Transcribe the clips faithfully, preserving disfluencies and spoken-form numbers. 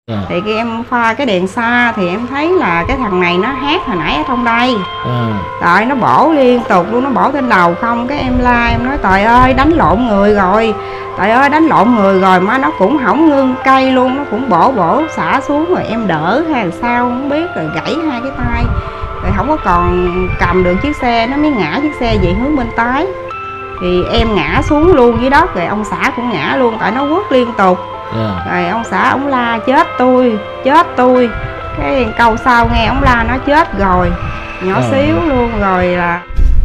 À. Thì khi em pha cái đèn xa thì em thấy là cái thằng này nó hát hồi nãy ở trong đây. À. Trời, nó bổ liên tục luôn, nó bổ trên đầu không. Cái em la, em nói trời ơi đánh lộn người rồi, trời ơi đánh lộn người rồi, mà nó cũng không ngưng cây luôn, nó cũng bổ bổ xả xuống. Rồi em đỡ hay sao không biết, rồi gãy hai cái tay, rồi không có còn cầm được chiếc xe, nó mới ngã chiếc xe về hướng bên trái. Thì em ngã xuống luôn dưới đất, rồi ông xã cũng ngã luôn, tại nó quất liên tục. Yeah. Rồi ông xã ông la chết tôi, chết tôi. Cái câu sau nghe ông la nó chết rồi, nhỏ à. xíu luôn rồi là.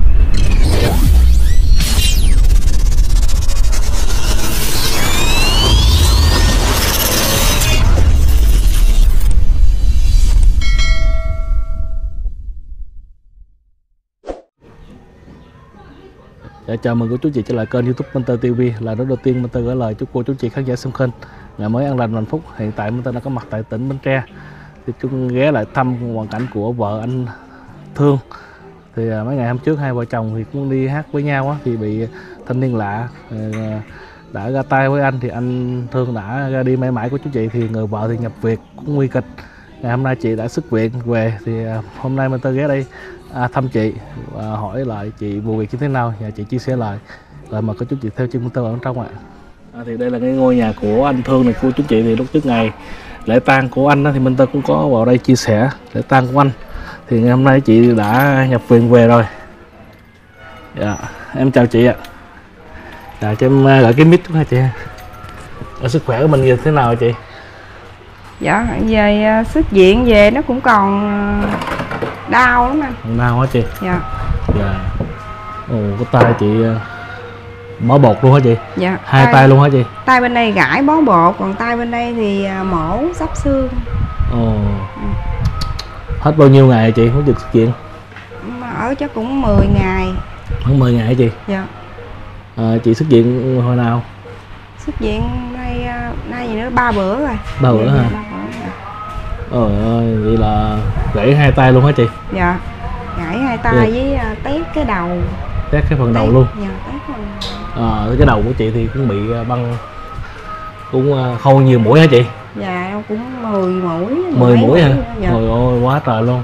Dạ, chào mừng cô chú chị trở lại kênh YouTube Mentor ti vi. Là đầu tiên Mentor gửi lời chúc cô chú chị khán giả xem kênh ngày mới an lành hạnh phúc. Hiện tại Mentor đã có mặt tại tỉnh Bến Tre, thì chúng ghé lại thăm hoàn cảnh của vợ anh Thương. Thì mấy ngày hôm trước hai vợ chồng thì cũng đi hát với nhau á, thì bị thanh niên lạ đã ra tay với anh, thì anh Thương đã ra đi mãi mãi của chú chị. Thì người vợ thì nhập viện cũng nguy kịch. Ngày hôm nay chị đã xuất viện về, thì hôm nay Mentor ghé đây à, thăm chị và hỏi lại chị vụ việc như thế nào và chị chia sẻ lại. Rồi mời cô chú chị theo chân Mentor ở trong ạ. À, thì đây là cái ngôi nhà của anh Thương này cô chú chị. Thì lúc trước ngày lễ tang của anh đó, thì Mentor cũng có vào đây chia sẻ lễ tang của anh. Thì ngày hôm nay chị đã nhập viện về rồi. Dạ, em chào chị ạ. Dạ, cho em gửi cái mic ha chị. Ở sức khỏe của mình như thế nào chị? Dạ, về xuất viện về nó cũng còn đau lắm anh. Đau hả chị? Dạ. Dạ. Ồ, cái tay chị bó bột luôn hả chị? Dạ. Hai tay, tay luôn hả chị? Tay bên đây gãi bó bột, còn tay bên đây thì mổ sắp xương. Ồ. Ừ. Hết bao nhiêu ngày chị mới được xuất viện? Ở chắc cũng mười ngày. Khoảng mười ngày hả chị? Dạ. À, chị xuất viện hồi nào? Xuất viện nay nay gì nữa ba bữa rồi. Ba bữa hả? Ôi ơi, vậy là gãy hai tay luôn hả chị? Dạ, gãy hai tay dạ. Với uh, tét cái đầu. Tét cái phần tét, đầu luôn? Dạ, tét phần đầu. À, cái đầu của chị thì cũng bị băng, cũng uh, khâu nhiều mũi hả chị? Dạ, cũng mười mũi. mười mũi hả? Dạ. Trời ơi, quá trời luôn.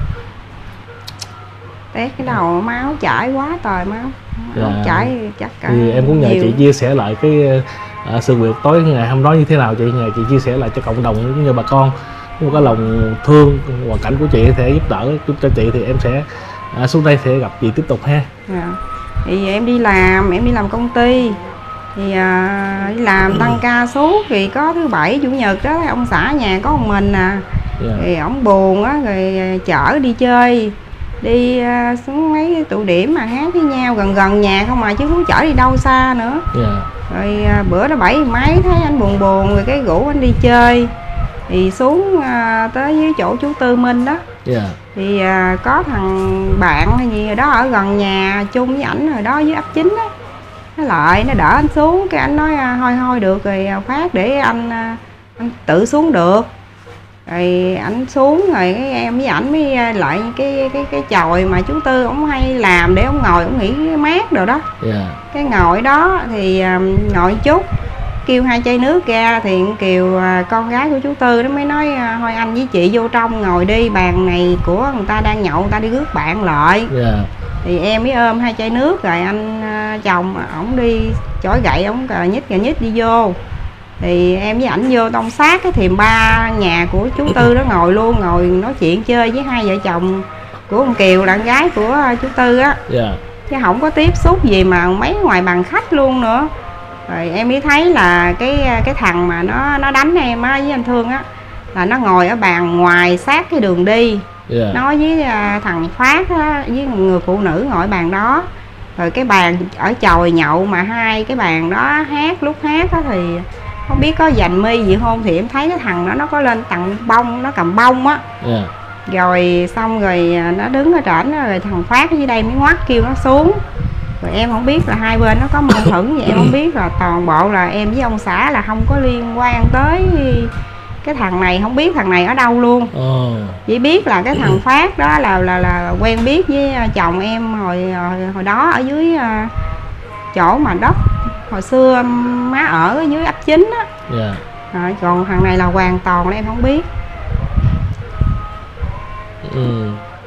Tét cái đầu, máu chảy quá trời máu. Dạ. Máu chảy chắc cả. Thì em cũng nhờ nhiều. Chị chia sẻ lại cái uh, sự việc tối ngày hôm đó như thế nào chị? Nhờ chị chia sẻ lại cho cộng đồng cũng như bà con. Có lòng thương hoàn cảnh của chị thể giúp đỡ cho chị, thì em sẽ à, xuống đây sẽ gặp chị tiếp tục ha. Dạ. Thì em đi làm em đi làm công ty, thì à, đi làm tăng ca suốt, thì có thứ bảy chủ nhật đó ông xã nhà có một mình à. Yeah. Thì ổng buồn á, rồi chở đi chơi, đi à, xuống mấy tụ điểm mà hát với nhau gần gần nhà không mà, chứ không chở đi đâu xa nữa. Yeah. Rồi à, bữa đó bảy mấy thấy anh buồn buồn, rồi cái rủ anh đi chơi. Thì xuống à, tới dưới chỗ chú Tư Minh đó. Yeah. Thì à, có thằng bạn hay gì rồi đó ở gần nhà chung với ảnh rồi đó, dưới ấp chín đó. Nó lại nó đỡ anh xuống, cái anh nói à, thôi thôi được rồi Phát để anh à, anh tự xuống được. Rồi ảnh xuống rồi cái em với ảnh mới lại cái cái cái chòi mà chú Tư ổng hay làm để ổng ngồi ổng nghỉ mát rồi đó. Yeah. Cái ngồi đó thì à, ngồi chút kêu hai chai nước ra, thì Kiều con gái của chú Tư nó mới nói thôi anh với chị vô trong ngồi đi, bàn này của người ta đang nhậu, người ta đi rước bạn lại. Yeah. Thì em mới ôm hai chai nước, rồi anh chồng ổng đi chổi gậy ổng cà nhích cà nhích đi vô. Thì em với ảnh vô tông sát cái thềm ba nhà của chú Tư đó ngồi luôn, ngồi nói chuyện chơi với hai vợ chồng của ông Kiều là con gái của chú Tư á. Yeah. Chứ không có tiếp xúc gì mà mấy ngoài bàn khách luôn nữa. Rồi em mới thấy là cái cái thằng mà nó nó đánh em á với anh Thương á, là nó ngồi ở bàn ngoài sát cái đường đi. Yeah. Nói với thằng Phát á, với người phụ nữ ngồi ở bàn đó. Rồi cái bàn ở chòi nhậu mà hai cái bàn đó hát, lúc hát á thì không biết có giành mi gì không, thì em thấy cái thằng đó nó có lên tặng bông, nó cầm bông á. Yeah. Rồi xong rồi nó đứng ở trển, rồi thằng Phát ở dưới đây mới ngoắt kêu nó xuống. Rồi em không biết là hai bên nó có mâu thuẫn gì, em không biết, là toàn bộ là em với ông xã là không có liên quan tới cái thằng này, không biết thằng này ở đâu luôn. Oh. Chỉ biết là cái thằng Phát đó là là là quen biết với chồng em hồi hồi, hồi đó ở dưới chỗ mà đất hồi xưa má ở dưới ấp chín á. Yeah. Rồi, còn thằng này là hoàn toàn là em không biết. Ừ.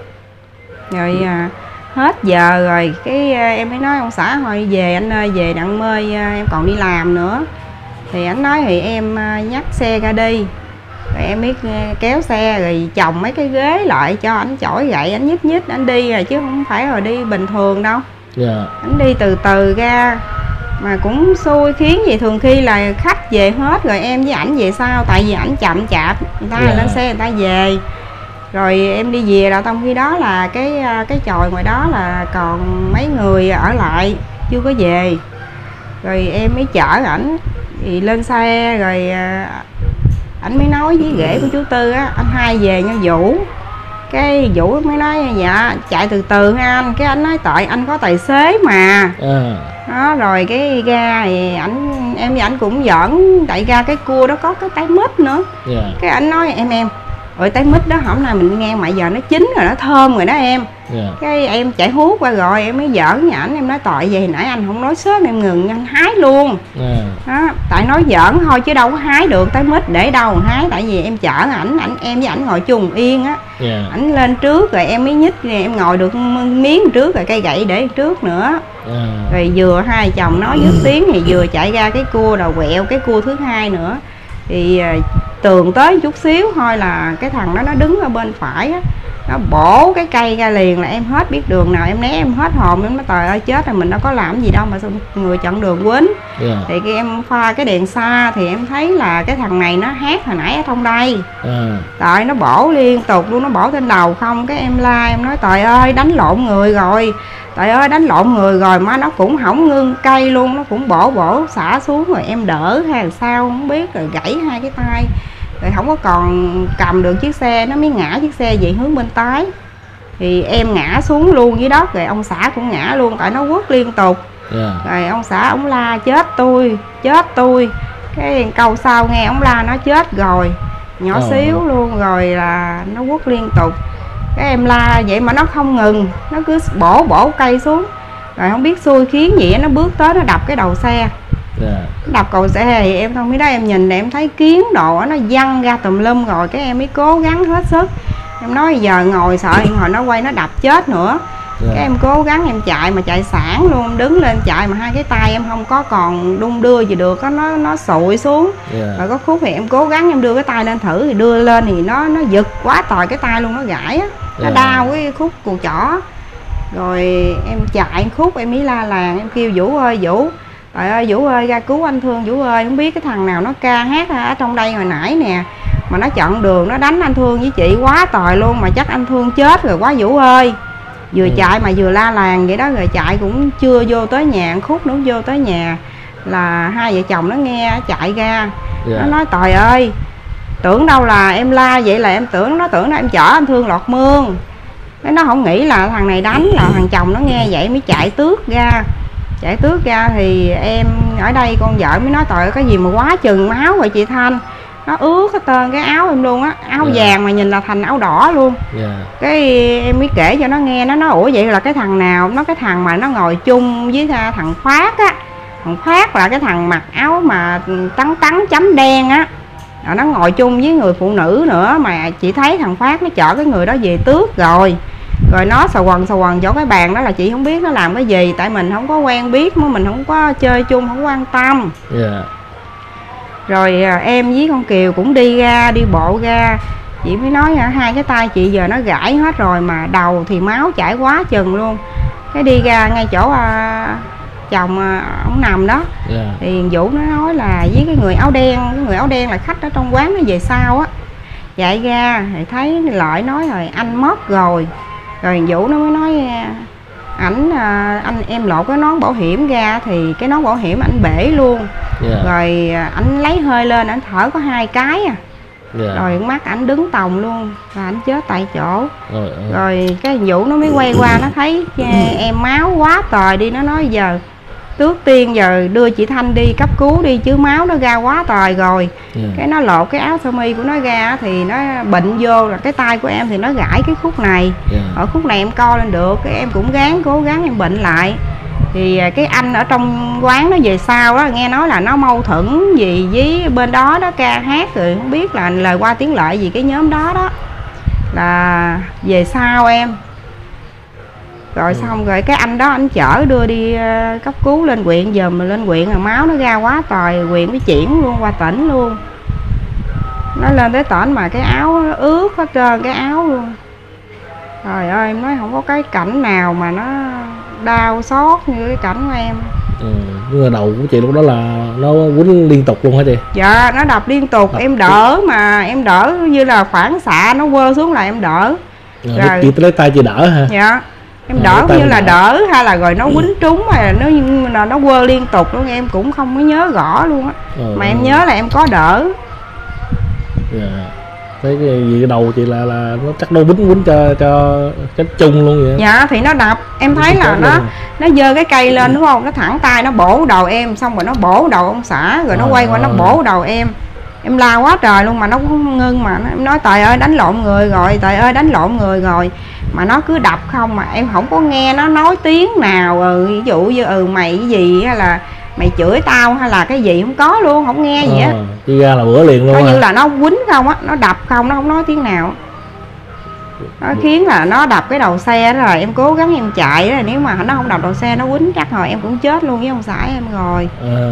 Rồi à, hết giờ rồi cái à, em mới nói ông xã thôi về anh ơi, về đặng mơi à, em còn đi làm nữa. Thì anh nói thì em à, dắt xe ra đi. Rồi em mới à, kéo xe rồi chồng mấy cái ghế lại cho anh chổi gậy, anh nhích nhích anh đi rồi, chứ không phải rồi đi bình thường đâu. Yeah. Anh đi từ từ ra mà cũng xui khiến gì, thường khi là khách về hết rồi em với ảnh về sau, tại vì ảnh chậm chạp, người ta Yeah. lên xe người ta về. Rồi em đi về là trong khi đó là cái cái chòi ngoài đó là còn mấy người ở lại chưa có về. Rồi em mới chở ảnh thì lên xe rồi ảnh mới nói với ghế của chú Tư á, anh hai về nha Vũ. Cái Vũ mới nói dạ chạy từ từ ha anh. Cái anh nói tại anh có tài xế mà. À. Đó rồi cái ga thì ảnh em với ảnh cũng giỡn, tại ra cái cua đó có cái tái mít nữa. Yeah. Cái ảnh nói em em ôi tái mít đó hôm nay mình nghe mà giờ nó chín rồi, nó thơm rồi đó em. Yeah. Cái em chạy hút qua rồi em mới giỡn với ảnh, em nói tội vậy nãy anh không nói sớm em ngừng anh hái luôn. Yeah. Đó, tại nói giỡn thôi chứ đâu có hái được tái mít để đâu hái, tại vì em chở ảnh, ảnh em với ảnh ngồi chung yên á. Yeah. Ảnh lên trước rồi em mới nhích, em ngồi được miếng trước rồi cây gậy để trước nữa. Yeah. Rồi vừa hai chồng nói dứt tiếng thì vừa chạy ra cái cua đầu quẹo cái cua thứ hai nữa. Thì tường tới chút xíu thôi là cái thằng đó nó đứng ở bên phải á, nó bổ cái cây ra liền là em hết biết đường nào em né, em hết hồn, em nói trời ơi chết rồi, mình đâu có làm gì đâu mà sao người chặn đường quýnh. Yeah. Thì khi em pha cái đèn xa thì em thấy là cái thằng này nó hát hồi nãy ở trong đây. À. Tại nó bổ liên tục luôn, nó bổ trên đầu không. Cái em la em nói trời ơi đánh lộn người rồi, trời ơi đánh lộn người rồi mà nó cũng không ngưng cây luôn, nó cũng bổ bổ xả xuống rồi em đỡ hay là sao không biết, rồi gãy hai cái tay rồi không có còn cầm được chiếc xe, nó mới ngã chiếc xe về hướng bên trái. Thì em ngã xuống luôn dưới đất, rồi ông xã cũng ngã luôn tại nó quất liên tục. Yeah. Rồi ông xã ông la chết tôi, chết tôi. Cái câu sau nghe ông la nó chết rồi, nhỏ Oh. xíu luôn, rồi là nó quất liên tục. Cái em la vậy mà nó không ngừng, nó cứ bổ bổ cây xuống. Rồi không biết xui khiến gì nó bước tới nó đập cái đầu xe. Yeah. Đập cầu xe thì em không biết đó, em nhìn em thấy kiến đồ nó văng ra tùm lum rồi. Cái em mới cố gắng hết sức, em nói giờ ngồi sợ hồi nó quay nó đập chết nữa. Yeah. Cái em cố gắng em chạy mà chạy sảng luôn, đứng lên chạy mà hai cái tay em không có còn đung đưa gì được, có nó nó sụi xuống. Yeah. Rồi có khúc thì em cố gắng em đưa cái tay lên thử, thì đưa lên thì nó nó giật quá tòi cái tay luôn, nó gãy á. Nó Yeah. đau cái khúc cùi chỏ. Rồi em chạy khúc em mới la làng, em kêu Vũ ơi Vũ, trời ơi Vũ ơi ra cứu anh Thương Vũ ơi. Không biết cái thằng nào nó ca hát ở trong đây hồi nãy nè, mà nó chặn đường nó đánh anh Thương với chị quá tòi luôn, mà chắc anh Thương chết rồi quá Vũ ơi. Vừa Ừ. chạy mà vừa la làng vậy đó. Rồi chạy cũng chưa vô tới nhà, khúc nữa vô tới nhà là hai vợ chồng nó nghe chạy ra. Yeah. Nó nói trời ơi tưởng đâu là em la vậy, là em tưởng nó tưởng là em chở anh Thương lọt mương. Nó không nghĩ là thằng này đánh, là thằng chồng nó nghe vậy mới chạy tước ra. Chạy tước ra thì em ở đây con vợ mới nói trời ơi cái gì mà quá chừng máu rồi chị Thanh. Nó ướt cái tơn cái áo em luôn á, áo Yeah. vàng mà nhìn là thành áo đỏ luôn. Yeah. Cái em mới kể cho nó nghe, nó nói ủa vậy là cái thằng nào? Nó cái thằng mà nó ngồi chung với thằng Phát á. Thằng Phát là cái thằng mặc áo mà trắng trắng chấm đen á. Rồi nó ngồi chung với người phụ nữ nữa, mà chị thấy thằng Phát nó chở cái người đó về tước rồi. Rồi nó xà quần xà quần chỗ cái bàn đó là chị không biết nó làm cái gì, tại mình không có quen biết, mình không có chơi chung, không quan tâm. Yeah. Rồi em với con Kiều cũng đi ra, đi bộ ra. Chị mới nói hai cái tay chị giờ nó gãy hết rồi, mà đầu thì máu chảy quá chừng luôn. Cái đi ra ngay chỗ à, chồng à, ông nằm đó. Yeah. Thì Vũ nó nói là với cái người áo đen, cái người áo đen là khách ở trong quán nó về sau á. Chạy ra thì thấy Lợi nói rồi anh mất rồi. Rồi Vũ nó mới nói ảnh à, anh em lột cái nón bảo hiểm ra thì cái nón bảo hiểm ảnh bể luôn. Yeah. Rồi ảnh lấy hơi lên, ảnh thở có hai cái à. Yeah. Rồi mắt ảnh đứng tòng luôn, và ảnh chết tại chỗ. Rồi, rồi. Rồi cái Vũ nó mới quay qua, nó thấy em máu quá tòi đi, nó nói giờ trước tiên giờ đưa chị Thanh đi cấp cứu đi, chứ máu nó ra quá tòi rồi. Yeah. Cái nó lột cái áo sơ mi của nó ra thì nó bệnh vô, là cái tay của em thì nó gãy cái khúc này. Yeah. Ở khúc này em co lên được, cái em cũng gắng cố gắng em bệnh lại. Thì cái anh ở trong quán nó về sau đó nghe nói là nó mâu thuẫn gì với bên đó đó, ca hát rồi không biết là lời qua tiếng lại gì cái nhóm đó đó, là về sau em. Rồi ừ. xong rồi cái anh đó anh chở đưa đi uh, cấp cứu lên huyện, giờ mà lên huyện là máu nó ra quá trời, huyện mới chuyển luôn qua tỉnh luôn. Nó lên tới tỉnh mà cái áo nó ướt hết trơn cái áo luôn. Trời ơi em nói không có cái cảnh nào mà nó đau xót như cái cảnh của em. Ừ, nhưng mà đầu của chị lúc đó là nó quýnh liên tục luôn hả chị? Dạ nó đập liên tục, đập em đỡ chị. Mà em đỡ như là phản xạ, nó quơ xuống là em đỡ. Rồi, rồi. Chị lấy tay chị đỡ hả? Dạ em đỡ như là đỡ. đỡ hay là rồi nó quýnh trúng hay là nó là nó quơ liên tục luôn, em cũng không có nhớ rõ luôn á. Ừ. Mà em nhớ là em có đỡ. Dạ. Thấy cái gì cái đầu chị là là nó chắc đâu quýnh quýnh cho cho chết chung luôn vậy. Dạ thì nó đập, em thấy là nó luôn. Nó giơ cái cây lên đúng không, nó thẳng tay nó bổ đầu em, xong rồi nó bổ đầu ông xã, rồi nó à, quay qua nó bổ đầu em. Em la quá trời luôn mà nó cũng không ngưng, mà nó, em nói trời ơi đánh lộn người rồi, trời ơi đánh lộn người rồi, mà nó cứ đập không, mà em không có nghe nó nói tiếng nào. Ừ, ví dụ như ừ mày cái gì hay là mày chửi tao hay là cái gì không có luôn, không nghe gì á. À, đi ra là bữa liền luôn. Coi như là nó quýnh không á, nó đập không, nó không nói tiếng nào. Nó khiến là nó đập cái đầu xe đó, rồi em cố gắng em chạy đó, nếu mà nó không đập đầu xe nó quýnh chắc rồi em cũng chết luôn với ông xã em rồi. À.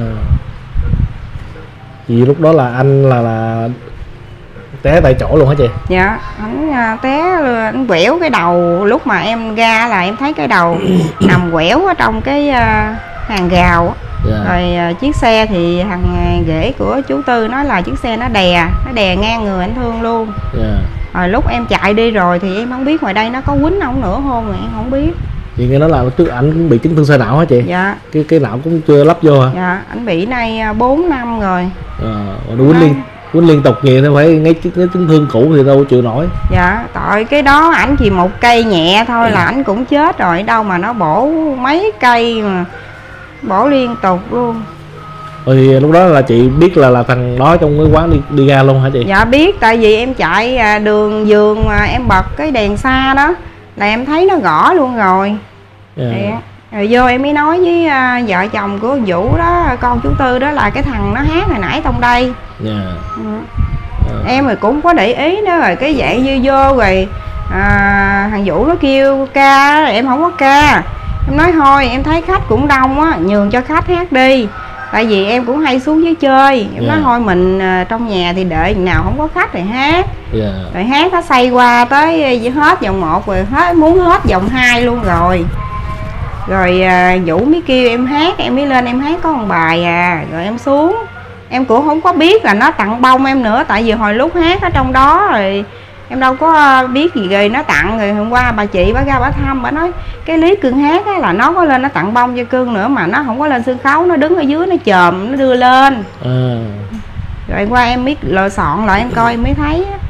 Vì lúc đó là anh là là té tại chỗ luôn hả chị? Dạ anh uh, té, anh quẹo cái đầu, lúc mà em ra là em thấy cái đầu nằm quẹo ở trong cái uh, hàng rào. Yeah. Rồi uh, chiếc xe thì thằng rể của chú Tư nói là chiếc xe nó đè, nó đè ngang người anh Thương luôn. Yeah. Rồi lúc em chạy đi rồi thì em không biết ngoài đây nó có quýnh không nữa không, mà em không biết. Chị nghe nói là trước ảnh cũng bị chấn thương sọ não hả chị? Dạ. Cái cái não cũng chưa lắp vô hả? Dạ, ảnh bị nay bốn năm rồi. À, nó quýnh liên quýnh liên tục nhiều nó phải ngay cái chấn thương cũ thì đâu chịu nổi. Dạ, tội cái đó ảnh chỉ một cây nhẹ thôi là ảnh cũng chết rồi, đâu mà nó bổ mấy cây mà bổ liên tục luôn. Rồi lúc đó là chị biết là là thằng đó trong cái quán đi đi ra luôn hả chị? Dạ biết, tại vì em chạy đường vườn mà em bật cái đèn xa đó là em thấy nó gõ luôn rồi. Yeah. Rồi vô em mới nói với uh, vợ chồng của Vũ đó, con chú Tư đó, là cái thằng nó hát hồi nãy trong đây. Yeah. Ừ. Yeah. Em rồi cũng có để ý nữa, rồi cái dạng như vô rồi à, thằng Vũ nó kêu ca, rồi em không có ca. Em nói thôi em thấy khách cũng đông á, nhường cho khách hát đi, tại vì em cũng hay xuống dưới chơi. Em yeah. nói thôi mình uh, trong nhà thì đợi nào không có khách thì hát. Yeah. Rồi hát nó xoay qua tới hết vòng một rồi hết muốn hết vòng hai luôn rồi. Rồi à, Vũ mới kêu em hát, em mới lên em hát có một bài à, rồi em xuống. Em cũng không có biết là nó tặng bông em nữa, tại vì hồi lúc hát ở trong đó rồi em đâu có biết gì. Rồi nó tặng, rồi hôm qua bà chị bà ra bà thăm, bà nói cái Lý Cương hát á, là nó có lên nó tặng bông cho Cương nữa, mà nó không có lên sân khấu, nó đứng ở dưới nó chồm nó đưa lên. À. Rồi qua em biết lựa soạn lại em coi em mới thấy á.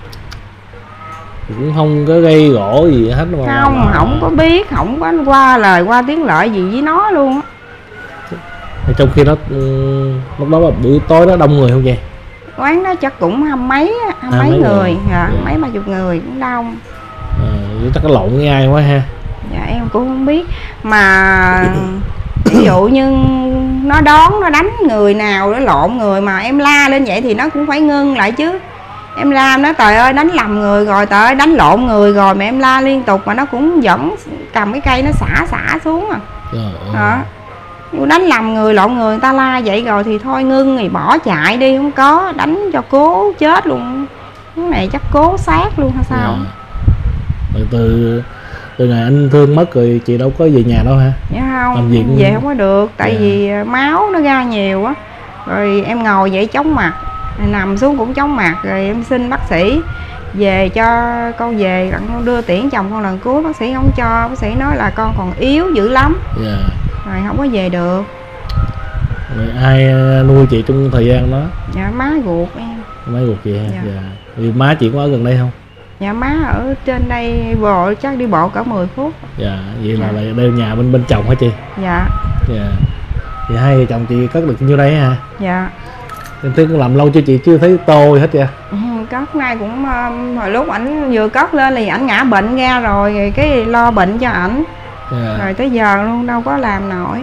Cũng không có gây gỗ gì hết mà. Không, mà... không có biết, không có qua lời qua tiếng lợi gì với nó luôn á. Trong khi nó lúc đó buổi tối đó đông người không vậy? Quán đó chắc cũng hăm mấy hăm mấy, mấy người, người. Dạ, dạ. Mấy ba chục người cũng đông. À, chắc có lộn với ai quá ha. Dạ em cũng không biết. Mà ví dụ như nó đón nó đánh người nào, nó lộn người mà em la lên vậy thì nó cũng phải ngưng lại chứ. Em la nó trời ơi đánh lầm người rồi, trời ơi đánh lộn người rồi mà em la liên tục mà nó cũng vẫn cầm cái cây nó xả xả xuống à. Đó. Đánh lầm người lộn người, người ta la vậy rồi thì thôi ngưng thì bỏ chạy đi, không có đánh cho cố chết luôn. Cái này chắc cố sát luôn hay sao? Yeah. Rồi từ từ ngày anh Thương mất rồi chị đâu có về nhà đâu hả? Dạ không, về cũng... không có được, tại yeah. vì máu nó ra nhiều á. Rồi em ngồi vậy chóng mặt, nằm xuống cũng chóng mặt, rồi em xin bác sĩ về cho con về, con đưa tiễn chồng con lần cuối, bác sĩ không cho, bác sĩ nói là con còn yếu dữ lắm. Yeah. Rồi không có về được. Rồi ai nuôi chị trong thời gian đó? Dạ má ruột em. Má ruột chị ha? Dạ. Dạ. Vì má chị có ở gần đây không? Dạ má ở trên đây bộ, chắc đi bộ cỡ mười phút. Dạ, vậy là, dạ. là đeo nhà bên bên chồng hả chị? Dạ. Dạ. Thì hai vợ chồng chị cất được nhiêu đây hả? Dạ. Em thấy cũng làm lâu chưa chị, chưa thấy tô gì hết vậy? Ừ, cất nay cũng um, hồi lúc ảnh vừa cất lên thì ảnh ngã bệnh ra rồi, rồi cái lo bệnh cho ảnh. Yeah. Rồi tới giờ luôn đâu có làm nổi.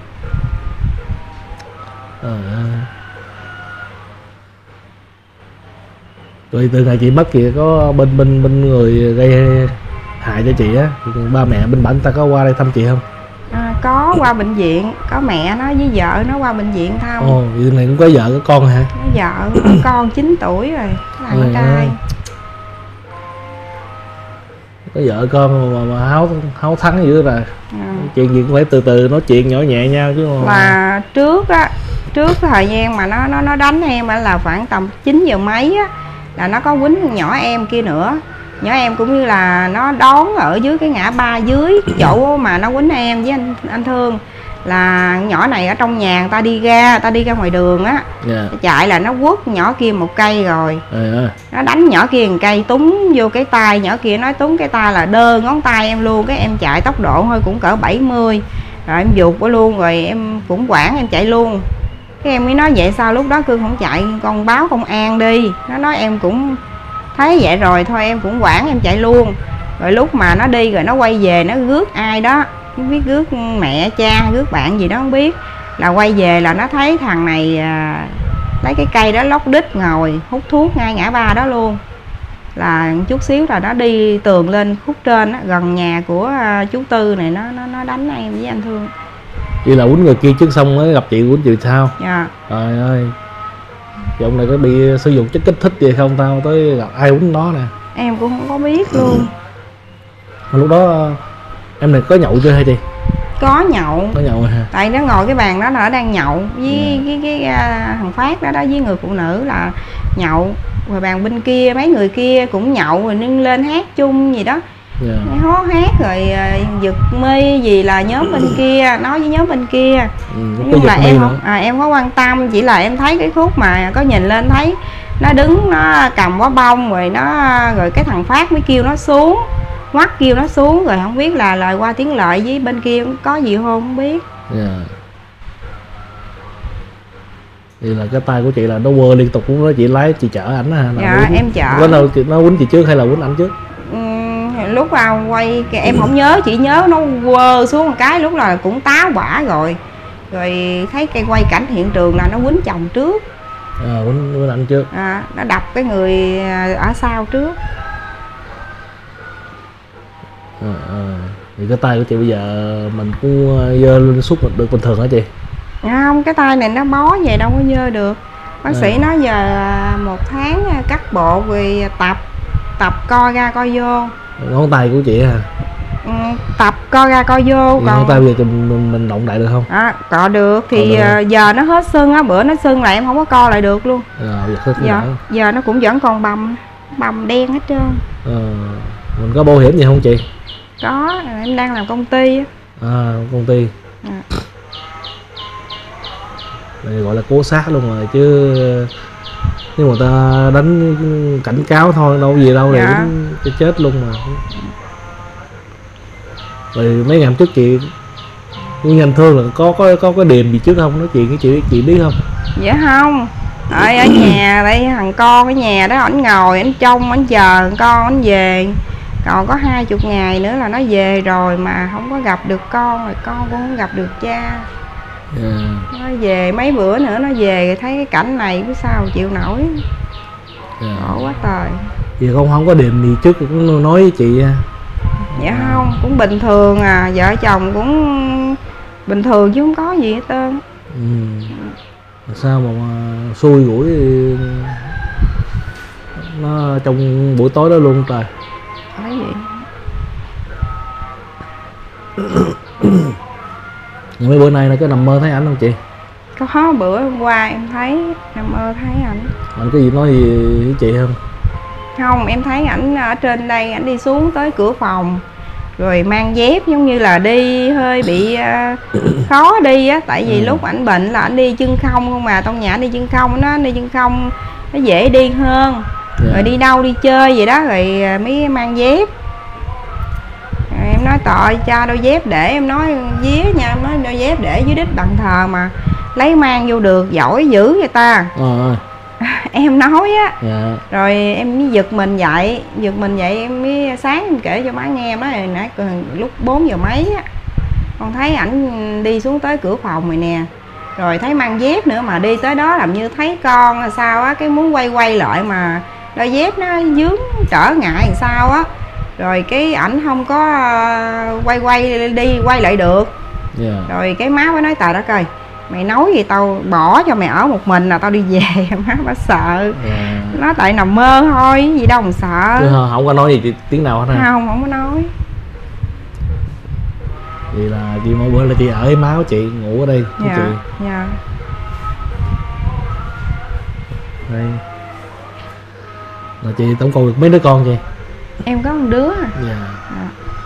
À. Rồi từ ngày chị mất thì có bên bên bên người gây hại cho chị á, ba mẹ bên bản ta có qua đây thăm chị không? À, có qua bệnh viện, có mẹ nó với vợ nó qua bệnh viện thăm. Ồ, vậy này cũng có vợ có con hả? Có vợ, có con chín tuổi rồi, là con trai. Có vợ con mà, mà háo háo thắng dữ rồi. À. Chuyện gì cũng phải từ từ nói chuyện nhỏ nhẹ nhau chứ mà. Là trước á, trước thời gian mà nó nó nó đánh em á là khoảng tầm chín giờ mấy á, là nó có quýnh nhỏ em kia nữa. Nhỏ em cũng như là nó đón ở dưới cái ngã ba dưới chỗ mà nó quýnh em với anh anh Thương, là nhỏ này ở trong nhà người ta đi ra, ta đi ra ngoài đường á, yeah. Chạy là nó quất nhỏ kia một cây rồi, yeah. Nó đánh nhỏ kia một cây túng vô cái tay nhỏ kia, nói túng cái tay là đơ ngón tay em luôn. Cái em chạy tốc độ thôi cũng cỡ bảy mươi rồi em vụt qua luôn, rồi em cũng quảng em chạy luôn. Cái em mới nói vậy sao lúc đó Cưng không chạy con báo công an đi. Nó nói em cũng thấy vậy rồi thôi em cũng quảng em chạy luôn. Rồi lúc mà nó đi rồi nó quay về nó rước ai đó, không biết rước mẹ cha rước bạn gì đó không biết, là quay về là nó thấy thằng này à, lấy cái cây đó lóc đít ngồi hút thuốc ngay ngã ba đó luôn. Là chút xíu là nó đi tường lên khúc trên đó, gần nhà của à, chú Tư này, nó nó nó đánh em với anh Thương. Vậy là quýnh người kia trước xong mới gặp chị quýnh chị sao? Dạ. Trời ơi, chị ông này có bị sử dụng chất kích thích gì không tao tới gặp ai quýnh nó nè? Em cũng không có biết luôn. Mà lúc đó em này có nhậu chưa hay chị? Có nhậu. Có nhậu hả? Tại nó ngồi cái bàn đó là nó đang nhậu với yeah. cái cái, cái uh, thằng Phát đó đó với người phụ nữ là nhậu. Rồi bàn bên kia mấy người kia cũng nhậu rồi nâng lên hát chung gì đó. Yeah. Hó hát rồi uh, giật mi gì là nhóm bên kia nói với nhóm bên kia. Ừ, nhưng là em không à, em có quan tâm, chỉ là em thấy cái khúc mà có nhìn lên thấy nó đứng nó cầm quả bông rồi nó rồi cái thằng Phát mới kêu nó xuống, ngoắt kêu nó xuống, rồi không biết là lời qua tiếng lại với bên kia có gì không không biết. Yeah. Thì là cái tay của chị là nó quơ liên tục cũng đó, chị lái chị chở ảnh hả? Dạ quýnh, em chở. Có đâu nó quýnh chị trước hay là quýnh ảnh trước? Uhm, lúc vào quay em không nhớ, chỉ nhớ nó quơ xuống một cái lúc là cũng táo bả rồi. Rồi thấy cây quay cảnh hiện trường là nó quýnh chồng trước. À, quýnh, quýnh ảnh trước. À, nó đập cái người ở sau trước. À, à. Thì cái tay của chị bây giờ mình cũng dơ lên xúc được bình thường hả chị? Không, cái tay này nó bó vậy đâu có dơ được. Bác à. sĩ nói giờ một tháng cắt bộ rồi tập tập co ra co vô. Ngón tay của chị hả? Ừ, tập co ra co vô. Thì còn ngón tay bây giờ mình, mình động đại được không? À, cọ được thì được giờ nó hết sưng á, bữa nó sưng là em không có co lại được luôn. À, giờ, giờ, giờ nó cũng vẫn còn bầm bầm đen hết trơn. À, mình có bảo hiểm gì không chị? Có, em đang làm công ty. À, công ty. À. Này gọi là cố sát luôn rồi chứ, nếu mà ta đánh cảnh cáo thôi đâu gì đâu, dạ. Để cho chết luôn mà. Rồi mấy ngày hôm trước chị nguyên nhân Thương là có có có cái điềm gì trước không, nói chuyện với chị chị biết không? Dạ không, ở ở nhà đây thằng con ở nhà đó, ảnh ngồi ảnh trông ảnh chờ con ảnh về, còn có hai chục ngày nữa là nó về rồi mà không có gặp được con, rồi con cũng không gặp được cha. Yeah. Nó về mấy bữa nữa nó về thấy cái cảnh này biết sao chịu nổi. Yeah. Khổ quá trời. Vì con không có điềm gì trước cũng nói với chị. Dạ không, cũng bình thường à, vợ chồng cũng bình thường chứ không có gì hết trơn. Ừ. Sao mà, mà xui rủi nó trong buổi tối đó luôn trời. Thấy vậy. Mấy bữa nay là có nằm mơ thấy ảnh không chị? Có, bữa hôm qua em thấy nằm mơ thấy ảnh. Anh có gì nói gì với chị không? Không, em thấy ảnh ở trên đây, ảnh đi xuống tới cửa phòng rồi mang dép giống như là đi hơi bị uh, khó đi á, tại vì ừ. lúc ảnh bệnh là ảnh đi chân không không mà, trong nhà ảnh đi chân không, nó đi chân không nó dễ đi hơn. Yeah. Rồi đi đâu đi chơi vậy đó rồi mới mang dép. Rồi em nói tội cha đôi dép để, em nói vía nha, em nói đôi dép để dưới đít bàn thờ mà lấy mang vô được, giỏi dữ vậy ta. Ờ. Em nói á. Dạ. Rồi em mới giật mình dậy, giật mình dậy em mới sáng em kể cho má nghe, em nói nãy lúc bốn giờ mấy á con thấy ảnh đi xuống tới cửa phòng rồi nè, rồi thấy mang dép nữa, mà đi tới đó làm như thấy con là sao á, cái muốn quay quay lại mà đôi dép nó dướng trở ngại làm sao á, rồi cái ảnh không có quay quay đi quay lại được. Yeah. Rồi cái má mới nói trời đất ơi, mày nói gì tao bỏ cho mày ở một mình là tao đi về. Má bà sợ. Yeah. Nó tại nằm mơ thôi, gì đâu mà sợ. Chứ không có nói gì tiếng nào hết hả? Không, không có nói. Vậy là chị mỗi bữa là chị ở với má của chị, ngủ ở đây với dạ, chị. Dạ. Đây. Là chị tổng cộng được mấy đứa con chị? Em có một đứa. Dạ. À.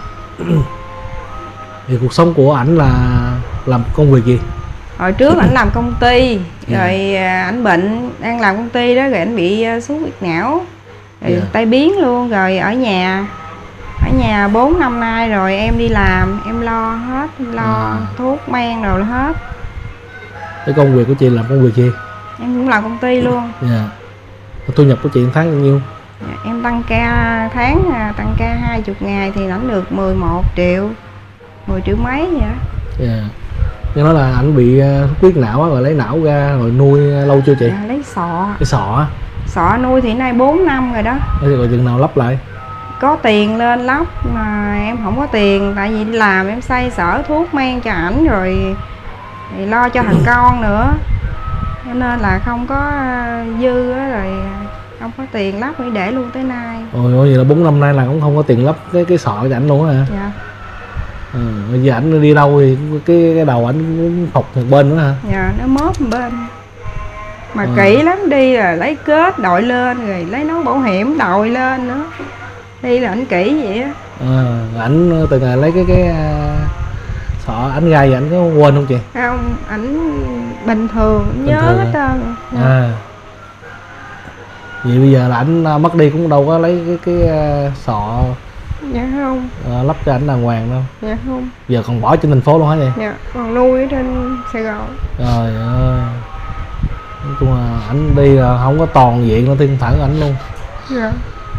Thì cuộc sống của ảnh là làm công việc gì? Hồi trước ảnh làm công ty, rồi ảnh bệnh, đang làm công ty đó, rồi ảnh bị xuất huyết não, rồi yeah. tai biến luôn, rồi ở nhà ở nhà bốn năm nay rồi em đi làm, em lo hết, lo à. thuốc men rồi hết. Cái công việc của chị làm công việc gì? Em cũng làm công ty luôn. Dạ. Thu nhập của chị tháng bao nhiêu? Dạ, em tăng ca tháng, tăng ca hai mươi ngày thì lãnh được mười một triệu, mười triệu mấy vậy đó. Dạ. Nghe nói là ảnh bị xuất huyết não rồi lấy não ra rồi nuôi lâu chưa chị? Dạ, lấy sọ. Cái sọ á? Sọ nuôi thì nay bốn năm rồi đó. Rồi chừng nào lắp lại? Có tiền lên lắp mà em không có tiền, tại vì đi làm em xoay sở thuốc men cho ảnh rồi thì lo cho thằng con nữa, cho nên là không có dư á, rồi không có tiền lắp mới để luôn tới nay. Ôi ôi, vậy là bốn năm nay là cũng không có tiền lắp cái cái sọ cho ảnh luôn hả? Dạ. Ừ, bây giờ ảnh đi đâu thì cái cái đầu ảnh cũng phộc một bên nữa hả? Dạ, nó móp một bên. Mà à. kỹ lắm, đi là lấy kết đội lên, rồi lấy nón bảo hiểm đội lên nữa. Đi là ảnh kỹ vậy á. À, ảnh từ ngày lấy cái cái sọ ảnh gai ảnh có quên không chị? Không, ảnh bình thường, bình nhớ thường hết trơn. À. Vậy bây giờ là ảnh mất đi cũng đâu có lấy cái cái sọ. Dạ không. À, lắp cho ảnh đàng hoàng đâu. Dạ không. Giờ còn bỏ trên thành phố luôn hả vậy? Dạ, còn nuôi ở trên Sài Gòn. Trời ơi. Nói chung là ảnh đi là không có toàn diện nó thiên thẳng ảnh luôn. Dạ.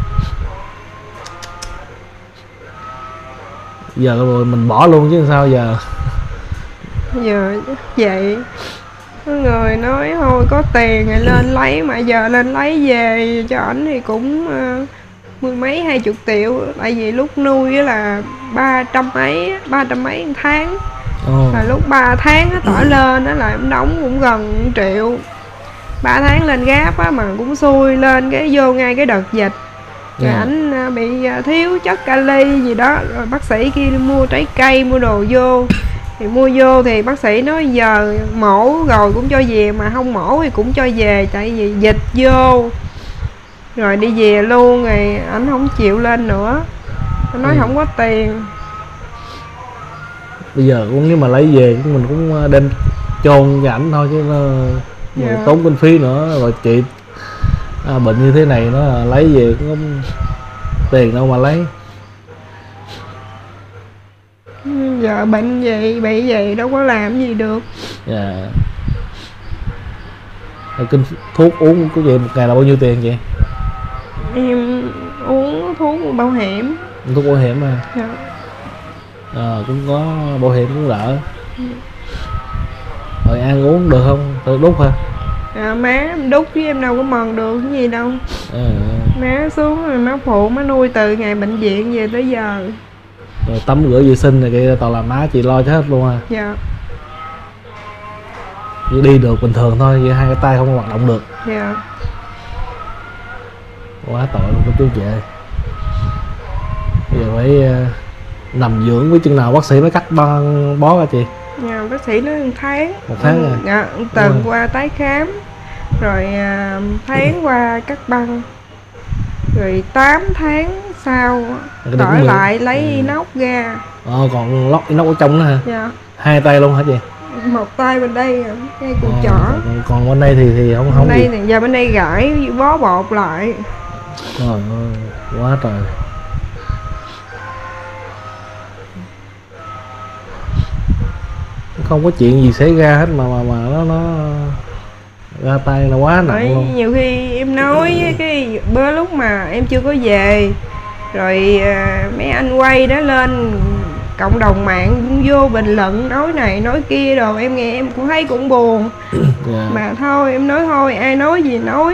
Giờ rồi mình bỏ luôn chứ sao giờ? Giờ vậy có người nói thôi có tiền rồi lên lấy, mà giờ lên lấy về cho ảnh thì cũng uh, mười mấy hai chục triệu, tại vì lúc nuôi là ba trăm mấy ba trăm mấy một tháng. Oh. Rồi lúc ba tháng nó tỏi lên đó là em đóng cũng gần một triệu, ba tháng lên gáp á, mà cũng xui lên cái vô ngay cái đợt dịch. Rồi yeah. ảnh bị thiếu chất kali gì đó, rồi bác sĩ kia mua trái cây mua đồ vô, thì mua vô thì bác sĩ nói giờ mổ rồi cũng cho về, mà không mổ thì cũng cho về, tại vì dịch vô rồi đi về luôn, rồi ảnh không chịu lên nữa, anh nói ừ. không có tiền. Bây giờ cũng nếu mà lấy về mình cũng đem chôn cho ảnh thôi chứ nó yeah. tốn kinh phí nữa, rồi chị à, bệnh như thế này nó lấy về cũng không tiền đâu mà lấy. Giờ bệnh vậy bị vậy đâu có làm gì được. Dạ. Kinh thuốc uống của chị một ngày là bao nhiêu tiền vậy? Em uống thuốc bảo hiểm. Thuốc bảo hiểm à? Dạ. À, cũng có bảo hiểm cũng đỡ. Ừ. Rồi ăn uống được không? Tự đút hả? À, má em đút chứ em đâu có mần được cái gì đâu. À. Má xuống rồi má phụ má nuôi từ ngày bệnh viện về tới giờ. Rồi tắm rửa vệ sinh này kia toàn là má chị lo cho hết luôn à? Dạ. Chỉ đi được bình thường thôi, vậy hai cái tay không hoạt động được. Dạ. Quá tội luôn cô chú chị ơi. Bây giờ phải uh, nằm dưỡng với chừng nào bác sĩ mới cắt băng bó ra chị? Dạ, bác sĩ nói một tháng. Một tháng à? Dạ, tuần qua tái khám, rồi uh, tháng qua cắt băng, rồi tám tháng sau đổi lại lấy ừ. inox ra. Ờ, còn lót inox ở trong nữa hả? Dạ. Hai tay luôn hả chị? Một tay bên đây, ngay cùi ờ, chỏ. Còn, còn bên đây thì thì không không. Bên đây thì giờ bên đây gãi bó bột lại. Trời ơi, quá trời. Không có chuyện gì xảy ra hết mà mà mà nó nó ra tay là quá nặng. Đấy, luôn. Nhiều khi em nói với cái bữa lúc mà em chưa có về, rồi à, mấy anh quay đó lên cộng đồng mạng cũng vô bình luận nói này nói kia rồi em nghe em cũng thấy cũng buồn. Yeah. Mà thôi em nói thôi, ai nói gì nói,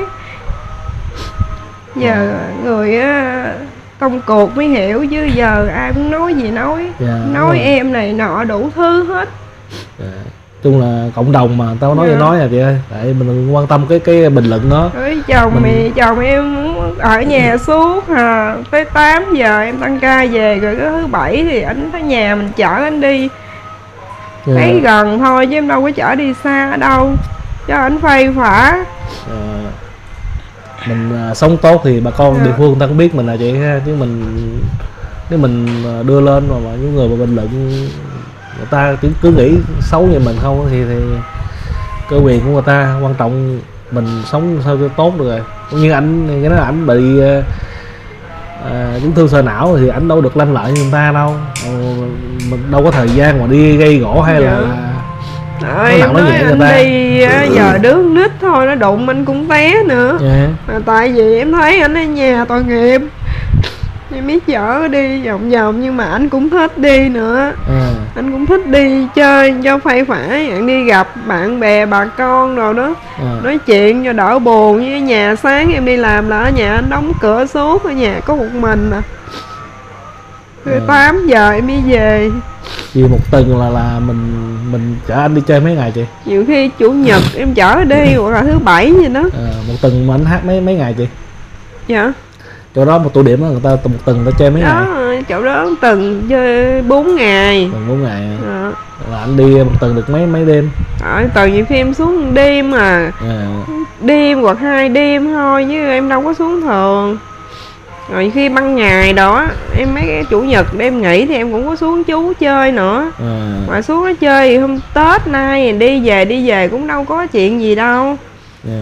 giờ yeah. người công cuộc mới hiểu chứ giờ ai cũng nói gì nói. Yeah, nói em này nọ đủ thứ hết. Yeah. Chung là cộng đồng mà tao nói. Yeah. Nói à chị ơi, tại mình quan tâm cái cái bình luận đó. Với chồng mình... mẹ chồng em ở nhà suốt à, tới tám giờ em tăng ca về rồi cái thứ bảy thì anh tới nhà mình chở anh đi. Yeah. Thấy gần thôi chứ em đâu có chở đi xa ở đâu cho anh phây phả. Yeah. Mình uh, sống tốt thì bà con. Yeah. Địa phương người ta cũng biết mình là chị ha, chứ mình nếu mình đưa lên mà, mà những người mà bình luận người ta cứ, cứ nghĩ xấu về mình không thì thì cơ quyền của người ta, quan trọng mình sống sao cho tốt được rồi. Cũng như anh cái đó ảnh bị uh, chấn thương sọ não thì ảnh đâu được lanh lợi như người ta đâu, mình đâu có thời gian mà đi gây gỗ hay. Yeah. Là Rồi, em nói anh ta. Đi giờ đứa nít thôi nó đụng anh cũng té nữa. Yeah. Mà tại vì em thấy anh ở nhà tội nghiệp, em biết chở đi vòng vòng nhưng mà anh cũng thích đi nữa. À. Anh cũng thích đi chơi cho phây phải, anh đi gặp bạn bè bà con rồi đó. À. Nói chuyện cho đỡ buồn. Như ở nhà sáng em đi làm là ở nhà anh đóng cửa suốt, ở nhà có một mình à. Rồi à. tám giờ em đi về. Vì một tuần là là mình mình chở anh đi chơi mấy ngày chị? Nhiều khi chủ nhật em chở đi hoặc là thứ bảy gì đó. À, một tuần mà anh hát mấy mấy ngày chị? Dạ. Chỗ đó một tụ điểm đó người ta một tuần ta chơi mấy đó, ngày? Chỗ đó một tuần chơi bốn ngày. Tuần bốn ngày. À. Là anh đi một tuần được mấy mấy đêm? Ở tuần nhiều khi em xuống đêm mà. À. Đêm hoặc hai đêm thôi chứ em đâu có xuống thường. Rồi khi ban ngày đó em mấy cái chủ nhật đêm nghỉ thì em cũng có xuống chú chơi nữa. À. Mà xuống nó chơi thì hôm Tết nay đi về đi về cũng đâu có chuyện gì đâu. À.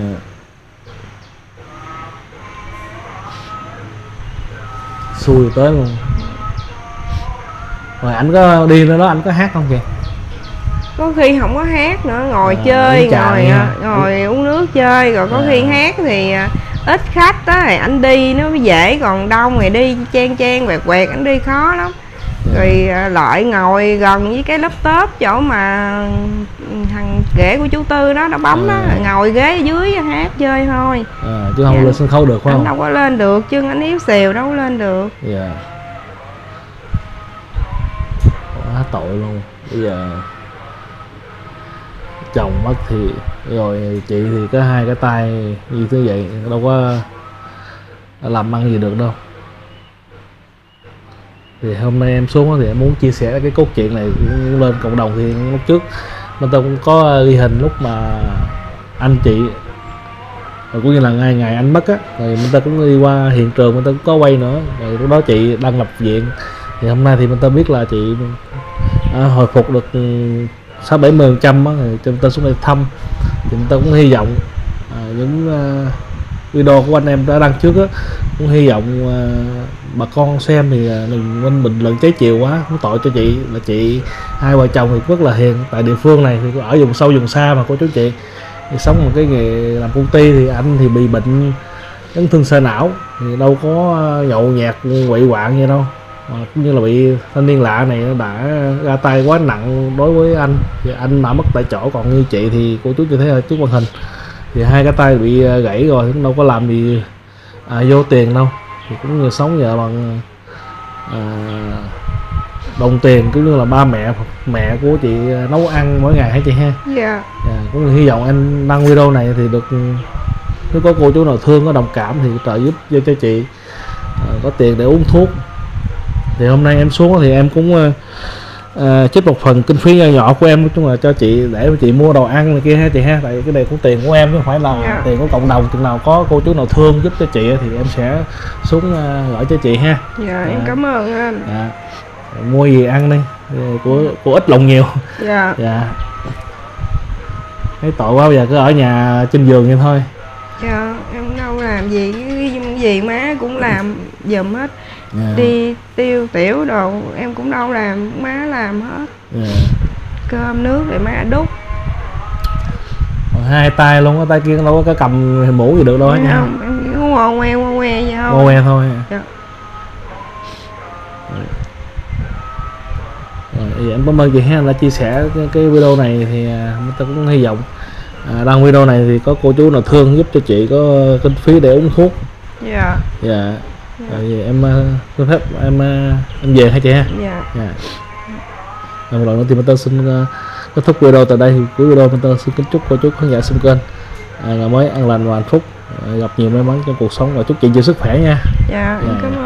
Xui tới luôn. Rồi anh có đi nữa đó, anh có hát không kìa? Có khi không có hát nữa, ngồi à, chơi, ngồi ngồi uống nước chơi. Rồi có à. Khi hát thì ít khách á thì anh đi nó mới dễ, còn đông thì đi chen chen quẹt quẹt anh đi khó lắm. Rồi lại ngồi gần với cái laptop chỗ mà thằng ghẻ của chú Tư đó nó bấm đó, à. Ngồi ghế ở dưới hát chơi thôi. À, chứ không dạ. Lên sân khấu được phải không? Anh đâu có lên được, chân anh yếu xìu đâu có lên được. Dạ. Yeah. Quá tội luôn. Bây giờ chồng mất thì rồi chị thì có hai cái tay như thế vậy, đâu có làm ăn gì được đâu. Thì hôm nay em xuống thì em muốn chia sẻ cái cốt truyện này lên cộng đồng. Thì lúc trước mình ta cũng có ghi hình lúc mà anh chị rồi cũng như là ngày ngày anh mất á, rồi mình ta cũng đi qua hiện trường, mình ta cũng có quay nữa. Rồi lúc đó chị đang nhập viện, thì hôm nay thì mình ta biết là chị à, hồi phục được sáu bảy mươi phần trăm á, rồi chúng ta xuống đây thăm. Thì mình ta cũng hy vọng à, những uh, video của anh em đã đăng trước á, cũng hy vọng uh, bà con xem thì đừng nên bình luận trái chiều quá, cũng tội cho chị. Là chị hai vợ chồng thì rất là hiền, tại địa phương này thì ở vùng sâu vùng xa mà cô chú chị thì sống một cái nghề làm công ty. Thì anh thì bị bệnh chấn thương sọ não thì đâu có nhậu nhẹt quậy quạng gì đâu, mà cũng như là bị thanh niên lạ này đã ra tay quá nặng đối với anh, thì anh đã mất tại chỗ. Còn như chị thì cô chú chị thấy ở trước màn hình thì hai cái tay bị gãy rồi, cũng đâu có làm gì à, vô tiền đâu, thì cũng như sống nhờ bằng à, đồng tiền, cũng như là ba mẹ mẹ của chị nấu ăn mỗi ngày hả chị ha? Dạ. Yeah. À, cũng hy vọng anh đăng video này thì được, nếu có cô chú nào thương có đồng cảm thì trợ giúp cho, cho chị à, có tiền để uống thuốc. Thì hôm nay em xuống thì em cũng uh, trích một phần kinh phí nhỏ nhỏ của em, nói chung là cho chị để chị mua đồ ăn này kia ha chị ha, tại cái này cũng tiền của em chứ không phải là yeah. tiền của cộng đồng. Chừng nào có cô chú nào thương giúp cho chị thì em sẽ xuống uh, gửi cho chị ha. Dạ yeah, à, em cảm ơn anh. À, mua gì ăn đi, của của ít lòng nhiều. Dạ. Yeah. Dạ. Thấy tội quá, bây giờ cứ ở nhà trên giường vậy thôi. Dạ, yeah, em đâu làm gì, cái gì má cũng làm giùm hết. Yeah. Đi tiêu tiểu đồ em cũng đâu làm, má làm hết. Yeah. Cơm nước rồi má đút. Hai tay luôn, cái tay kia đâu có cầm mũ gì được đâu nha. Không, em cũng ngoan ngoe ngoan ngoe vậy thôi. Ngoan ngoe thôi. Dạ. Thì em cảm ơn chị ha đã chia sẻ cái, cái video này. Thì chúng ta cũng hy vọng à, đăng video này thì có cô chú nào thương giúp cho chị có kinh phí để uống thuốc. Dạ. Dạ. Rồi em xin phép em em về hả chị ha? Dạ. Dạ. Một lần nữa thì mình xin uh, kết thúc video tại đây. Thì cuối video mình xin kính chúc cô chú khán giả xem kênh à, ngày mới an lành và hạnh phúc, à, gặp nhiều may mắn trong cuộc sống và chúc chị nhiều sức khỏe nha. Dạ, em cảm ơn.